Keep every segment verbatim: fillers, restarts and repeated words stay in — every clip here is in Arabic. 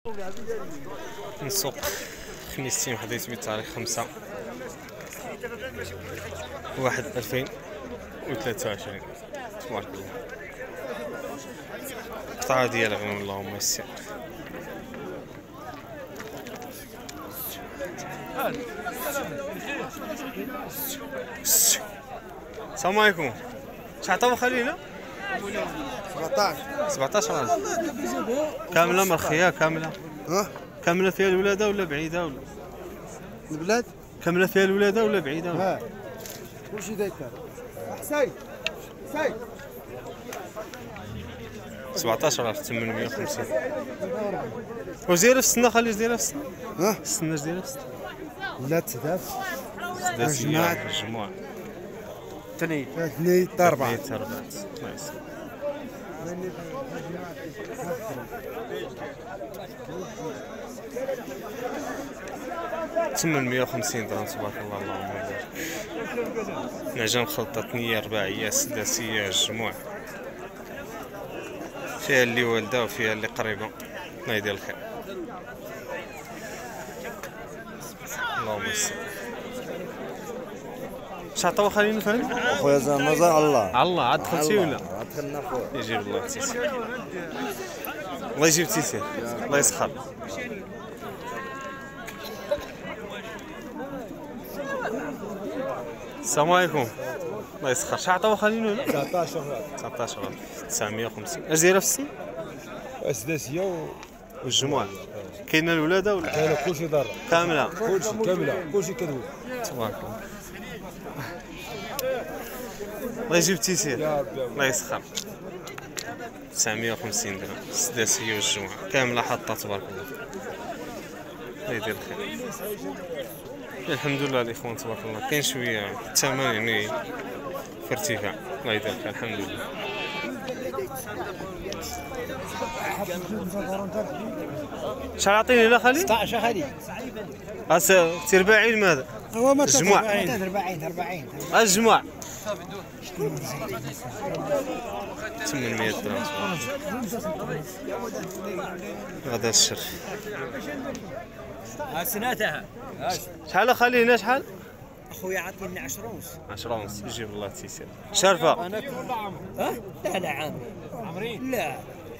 نسوق خميستين حديث بتاريخ خمسة واحد ألفين وثلاثة وعشرين. تبارك الله. القطعة ديال غنم اللهم يسر. السلام عليكم. شحال خلينا؟ سبعطاش سبعطاش راس كاملة مرخية كاملة؟ ها؟ كاملة فيها الولادة ولا بعيدة ولا؟ البلاد؟ كاملة فيها الولادة ولا بعيدة ولا؟ ها كلشي داير حسين حسين سبعطاش راس ثمانمية وخمسين. واش دايرة في السنة؟ خلي دايرة في السنة؟ ها؟ السنة اش دايرة في السنة؟ لا سداس سداسية مجموعة اثنين اثنين حتى أربعة حتى أربعة. الله يسلمك. ثمانمية وخمسين درهم تبارك الله اللهم بارك. نعجة مخلطة ثنية رباعية سداسية جموع، فيها اللي والدة وفيها اللي قريبة. الله يدير الخير. اللهم يسر. شعطوا خلينا نفهم خويا زعما مازال على الله على الله. عاد دخلتي ولا؟ عاد دخلنا خويا. يجيب الله تيسير. الله يجيب تيسير. الله يسخر. السلام عليكم. الله يسخر. شعطوا خلينا ولا؟ تسعطاش تسعطاش تسعمية وخمسين. اش دايره في السن؟ سداسية والجموع. كاينه الولاده ولا؟ كاينه كلشي ضر كامله كلشي كاملة كلشي كدوي. تبارك الله. الله يجيب تيسير. الله يسخر. تسعمية وخمسين درهم السداسية والجمعة كاملة حاطة تبارك الله. الله يدير الخير. الحمد لله الإخوان تبارك الله. كاين شوية الثمن يعني في ارتفاع. الله يدير الخير الحمد لله. شحال عطيني لا خالي؟ ستة عشر خالي. أس ترباعين ماذا؟ هو ما الجموع. أربعين أربعين الجموع ثمانمية درهم. غدا الشرف. سناتها شحال خلينا شحال؟ اخويا عطيني عشرة ونص. عشرة ونص يجيب الله تيسير. شرفة انا كل عام. ها؟ لا لا عام عمرين لا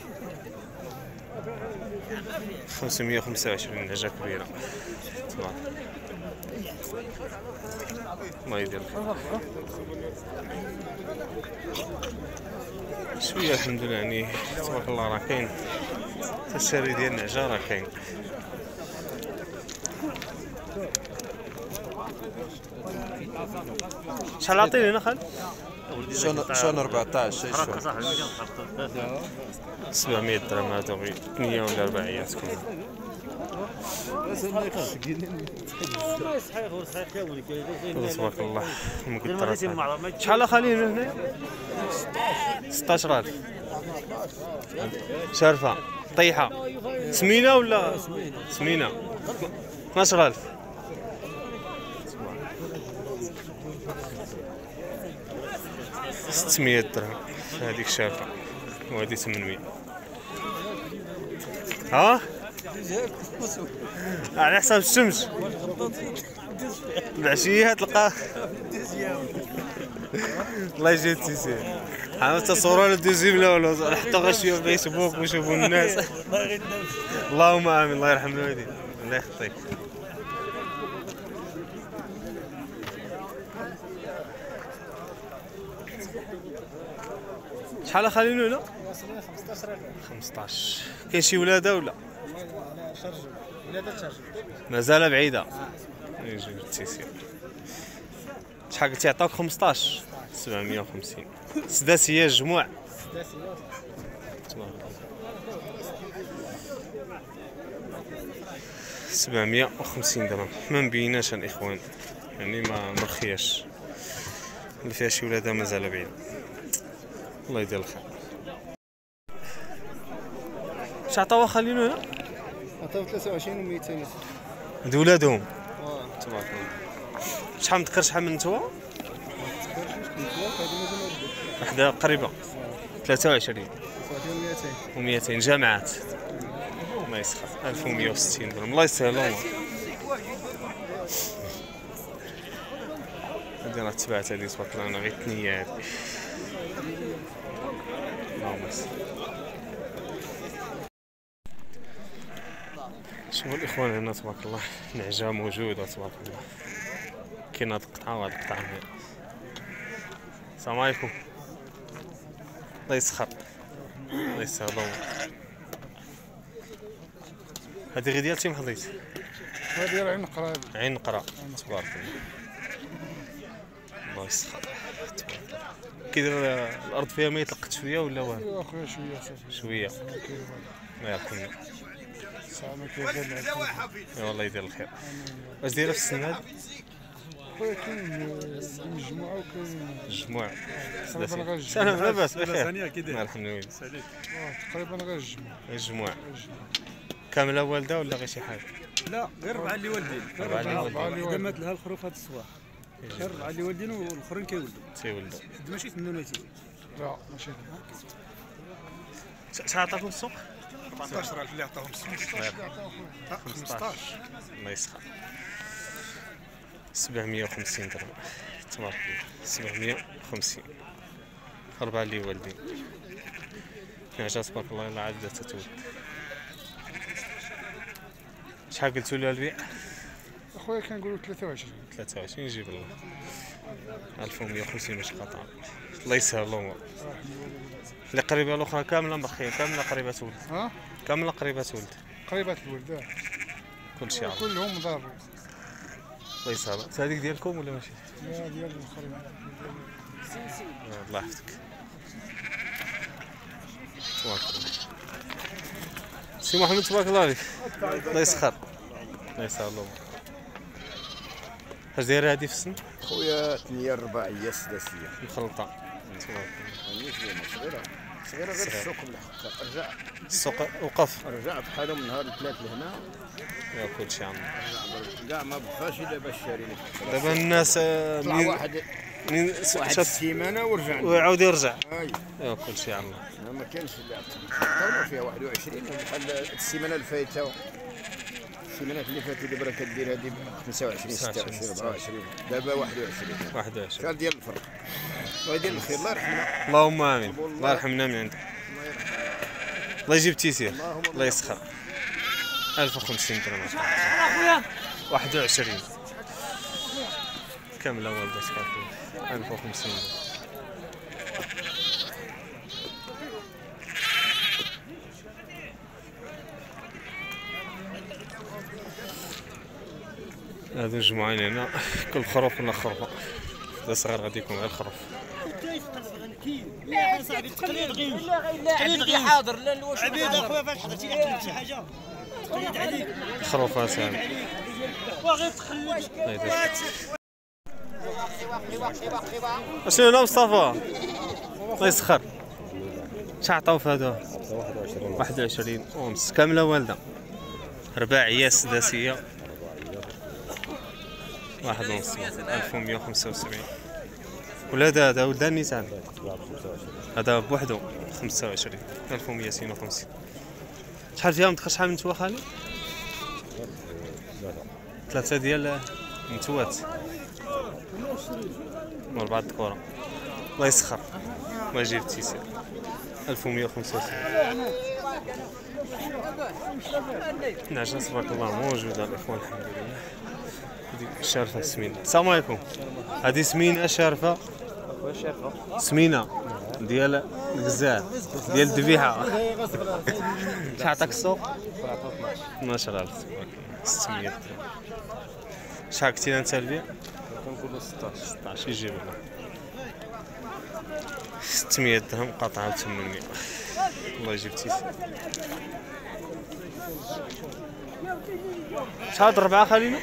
خمسمية وخمسة وعشرين. نعجة كبيرة تبارك الله يدير الخير. شوية الحمد لله يعني تبارك الله راه كاين التشاري ديال النعجة راه كاين. شحال عطيني انا خال؟ شون أربعطاش سبعمية درهم هادو غير ثنية ولا رباعية تكون. تبارك الله المقدرات. شحال خالين هنا؟ ستطاش ألف. شارفة طيحة سمينة ولا سمينة؟ اثناش ألف. ستمية درهم هذيك شارفة وهذه ثمانمية. ها؟ على حساب الشمس العشية تلقاه. الله يجزيك تيسير. عملت صورة للدوزيام لا ولا حتى غشيو في فيسبوك ويشوفوا الناس. اللهم امين. الله يرحم الوالدين. الله يخطيك. شحال خلينا ولا؟ خمسطاش. كاين شي ولادة ولا؟ مازال بعيدة. يجي التيسير. شحال قلتي عطاوك؟ خمسطاش. سبعمية وخمسين. سداسية جموع. سبعمية وخمسين درهم. ما مبيناش الاخوان يعني ما مرخياش. اللي فيها شي ولادة مازال بعيدة. الله يدير الخير. اش عطاوها خلينا هنا؟ عطاو ثلاثة وعشرين و مئتين. هادو ولادهم. تبارك الله. شحال مذكر شحال من نتوما؟ وحده قريبة ثلاثة وعشرين و مئتين جامعات. الله يسخر ألف ومية وستين درهم الله يسهلهم. هادي راه تبعت هادي تبارك الله انا غير الثنيه هادي. اللهم صل. شوفوا الاخوان هنا تبارك الله النعجه موجوده تبارك الله. كاين هاد القطعه وهاد القطعه هنا. السلام عليكم. الله يسخر الله يسهلهم. هادي غير ديال تيم حضيت. هذه راه عين نقرا. عين نقرا تبارك الله. الله يسخر. كيدير الارض فيها ما يطلقت شويه ولا والو؟ اخويا شويه صافي. شويه. الله يرحمنا. صافي كيف يا والله يدير الخير. واش دايره في السن هذا؟ خويا كاين مجموعه وكاين الجموع. تقريبا غير سلام لاباس بخير. كي الله يرحم الوالد. تقريبا غير الجموع. الجموع. كامله والده ولا غير شي حاجه؟ لا غير ربعه اللي والدين. ربعه اللي والدين. اذا مات لها الخروف هذا الصباح. غير ربعه اللي والدين والاخرين كيولدوا. تيولدوا. ماشي ثمانية تيولدوا. لا ماشي. شحال عطاكم السوق؟ أربعطاش ألف اللي عطاهم السوق. خمسطاش. الله يسخر. سبعمية وخمسين درهم تبارك الله. سبعمية وخمسين. أربعة اللي والدين. نعجة تبارك الله إلا عاد تتولد. شحال قلتوا لها البيع؟ اخويا كنقولوا ثلاثة وعشرين. ثلاثة وعشرين يجيب الله. ألف ومية وخمسين باش قطعة. الله يسهل الأمور. اللي قريبة الأخرى كاملة مبخية كاملة قريبة ولد. ها؟ كاملة قريبة ولد. قريبات الولد. كلشي عارف. كلهم ضار. الله يسهل. هذيك ديالكم ولا ماشي؟ لا ديال الاخرين. الله يحفظك. تبارك الله. سي محمد تبارك الله عليك. الله يسخر. الله يسهل الأمور. اش دايره هادي في السن؟ خويا ثنيه رباعيه سداسيه مخلطه. تبارك الله. صغيره صغيره غير السوق بالحق. رجع السوق وقف. رجع بحالهم من نهار الثلاث لهنا. يا كلشي عندنا. كاع ما بقاش الا باش شاريين. دابا الناس طلع منين واحد منين واحد شاف السيمانه ورجع ويعاود يرجع. اي يا كلشي عندنا. ما كانش اللي فيها واحد وعشرين بحال السيمانه اللي فايته. السيمانات اللي فاتوا دابا راه كدير هذه خمسة وعشرين ستة وعشرين أربعة وعشرين دابا واحد وعشرين. واحد وعشرين. شحال ديال الفرق. الله يدير الخير الله يرحمنا. اللهم امين. الله يرحمنا من عندك. الله يجيب تيسير. الله يسخر. ألف وخمسين درهم. واحد وعشرين. كاملة والدة تبارك ألف وخمسين درهم. هادو مجموعين هنا كل خروف ولا خروفه. إذا صغير غادي يكون غير خروف. لا صاحبي تقليد غير تقليد غير حاضر. لا لا واش عبيد اخويا فاش حضرتي لك شي حاجه تقليد عليك. خروفات هادو. واغير تخلد. اشنو هنا مصطفى؟ الله يسخر. شحال عطاو في هادو؟ واحد وعشرين ونص. كاملة والدة. رباعية سداسية. واحد ونص. ألف ومية وخمسة وسبعين. ولاد هذا ولد النيسان. هذا بوحدو خمسة وعشرين. ألف ومية وتسعين وخمسين. شحال فيها مدخل شحال من نتوى خالي؟ ثلاثة ديال النتوات. أربعة ذكورة. الله يسخر. الله يجيب التيسير. ألف ومية وخمسة وسبعين. نعجة تبارك الله موجودة الإخوان الحمد لله. هذه شارفة سمينة. السلام عليكم. هذه سمينة شارفة. سمينة ديال الغزال ديال الذبيحة. شحال عطاك السوق؟ اثناش ألف تبارك الله. ستمية درهم. شحال كنتي انت البيع؟ كنقولوا ستطاش. ستطاش يجيب لنا. ستمية درهم قطعة ب ثمنمية. الله يجيب تيسير. شحال هاد الربعة خلينا؟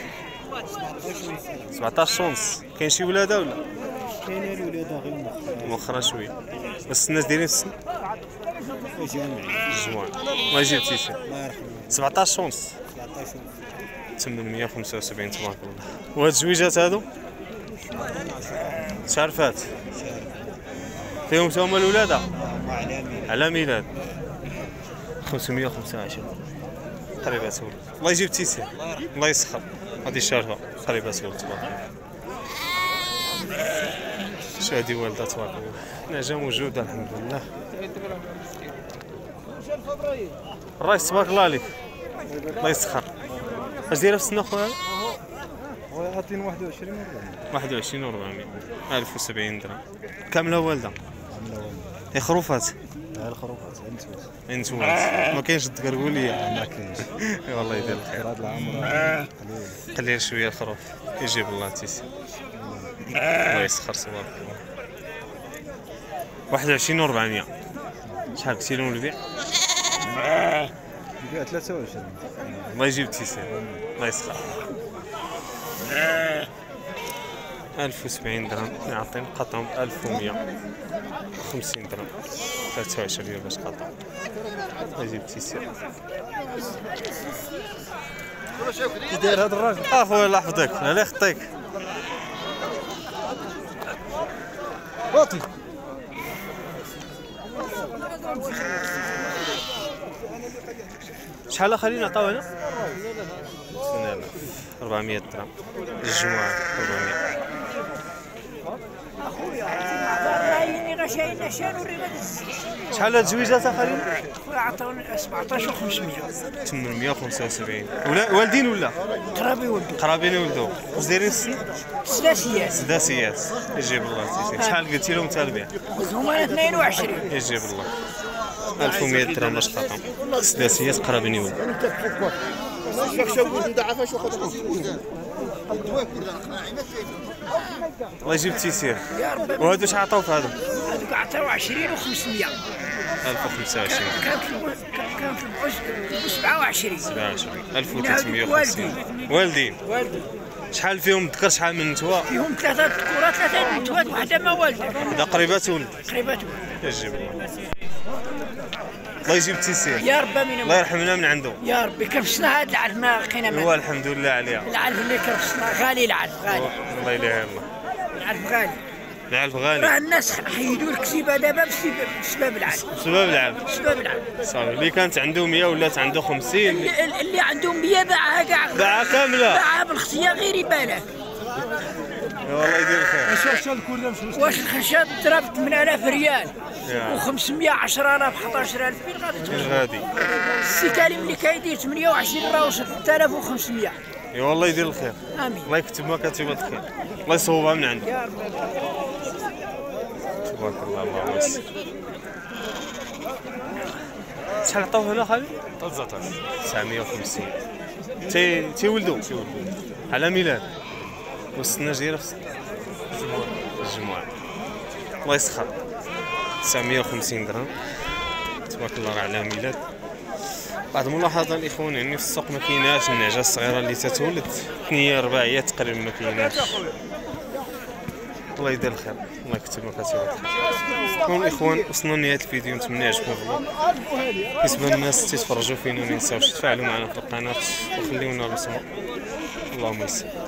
سبعطاش ونص. كاين شي ولادة ولا؟ كاين الولاد غير مؤخرا. مؤخرا شوية. بس الناس دايرين في السن؟ الجموع. الله يجيب تيسير. الله يرحمه. سبعطاش ونص. سبعطاش ثمنمية وخمسة وسبعين تبارك الله. وهاد الزويجات هادو؟ شارفات. فيهم تا هما الولادة؟ على ميلاد. خمسمية وخمسة وعشرين. قريبات ولد الله يجيب تيسير الله يسخر غادي شارفه قريبات ولد تبارك الله. شو هادي والده تبارك الله نعجه موجوده الحمد لله. الرايس تبارك الله عليك الله يسخر. اش دايره في السنه خويا؟ خويا عاطين واحد وعشرين وربعمية. واحد وعشرين وربعمية ألف وسبعين درهم كامله والده. كامله والده. هي خروفات؟ ها الخروفات انتوز. انتوز ما كاينش التقرقوليه؟ ما كاينش. والله يدير الخير. هاد العمر قليل. قليل شويه الخروف يجيب الله تيسي الله يسخر تبارك الله. واحد وعشرين وربعمية. شحال قلتي لهم البيع؟ البيع ثلاثة وعشرين. الله يجيب تيسير الله يسخر. ألف وسبعين درهم يعطينا قطعهم ألف ومية وخمسين درهم ثلاثة وعشرين باش قطع. الله يجيب تيسير. كي داير هاد الراجل؟ اخويا الله يحفظك الله يخطيك. باطي. شحال خلينا نعطيو هنا؟ أربعمية درهم الجمعة أربعمية. شحال هاد الزويجات اخرين؟ خويا عطاوني سبعطاش وخمسمية. ثمنمية وخمسة وسبعين ولا والدين ولا؟ قرابي ولدو. قرابين ولدو. واش دايرين السن؟ سداسيات. سداسيات يجيب الله تيسير. شحال قلتي لهم انت البيع؟ هما اثنين وعشرين. يجيب الله ألف ومية درهم باش قطعهم سداسيات قرابين ولدو. الله يجيب التيسير. وهادو شحال عطاو في هذا؟ هذوك عطاو عشرين وخمسمية. ألف وخمسة وعشرين. كانت كانت البعوش سبعة وعشرين. سبعة وعشرين ألف وثلاثمية وخمسين. والدين. والدين. شحال فيهم ذكر شحال من نتوى؟ فيهم ثلاثة ذكورات ثلاثة نتوات وحدة ما والدة. هذا قريبات ولد. قريبات ولد. يجيب الله. الله يجيب التيسير. يا ربي من الله يرحمنا من عنده. يا ربي كرفسنا هاد العلف ما لقينا منه. هو الحمد لله عليها. العلف اللي كرفسنا غالي العلف غالي. الله يليها الله. العلف غالي. العلف غالي. راه الناس حيدوا الكسيبه دابا بسبب العلف. بسبب العلف. بسبب العلف. صافي اللي كانت عنده مية ولات عنده خمسين. اللي, اللي عنده مية باعها كاع. باعها كامله. باعها بالاختيار غير يبالك. والله يدير الخير. واش الخشب ضرب ثمانية آلاف ريال و500 عشرة آلاف حداش ألف فين غادي فين غادي؟ السي كريم اللي كيدير ثمانية وعشرين راه وصل ثلاثة آلاف وخمسمية. اي والله يدير الخير. امين. الله يكتب ما كاتب الخير. الله يصوبها من عنده. يا رب. تبارك الله اللهم يسر. شحال عطاو هنا خالي؟ تسعمية وخمسين. تي تيولدوا على ميلاد والسنه جايه في الجمعة. الله يسخر. تسعمية وخمسين درهم تبارك الله على ميلاد. بعض الملاحظه الاخوان يعني في السوق ما كايناش النعجه الصغيره اللي تتولد ثنيه رباعيات تقريبا ما كايناش. الله يدير الخير الله يكتب ما كاتب الخير. المهم الاخوان وصلنا لنهايه الفيديو نتمنى يعجبكم الفلوق. بالنسبه للناس تيتفرجوا فينا ما ينساوش تفاعلوا معنا في القناه وخليونا البصمه. اللهم يسر.